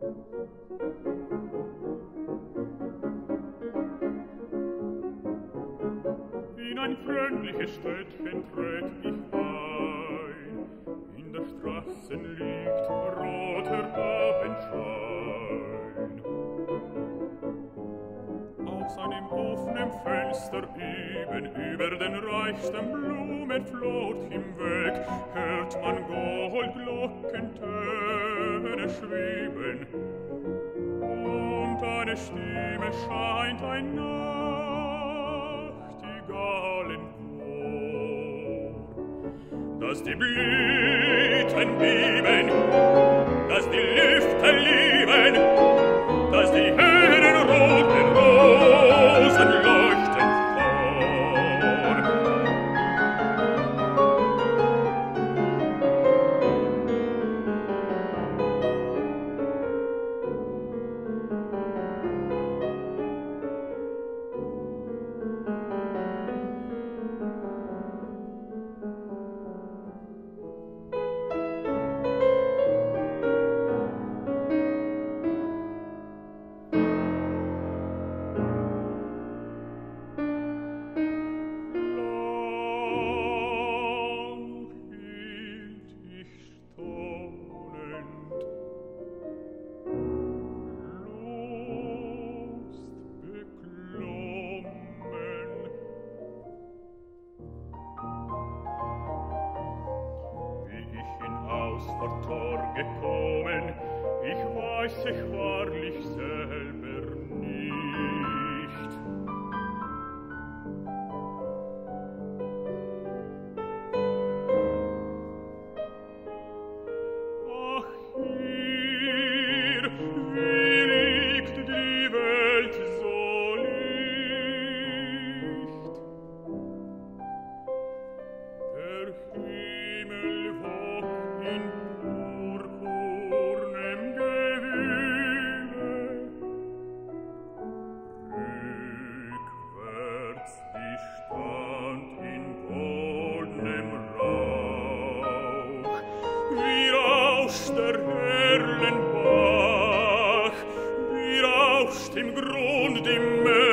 In ein freundliches Städtchen tret ich ein, in der Straßen liegt roter Abendschein. Aus einem offenen Fenster eben über den reichsten Blumenflor hinweg hört man Goldglockentöne schweben und eine Stimme scheint ein Nachtigallenchor, dass die Blüten beben, dass die Lüfte lieben, dass die hellen roten Rosen leuchten vor. Im Grund die Meer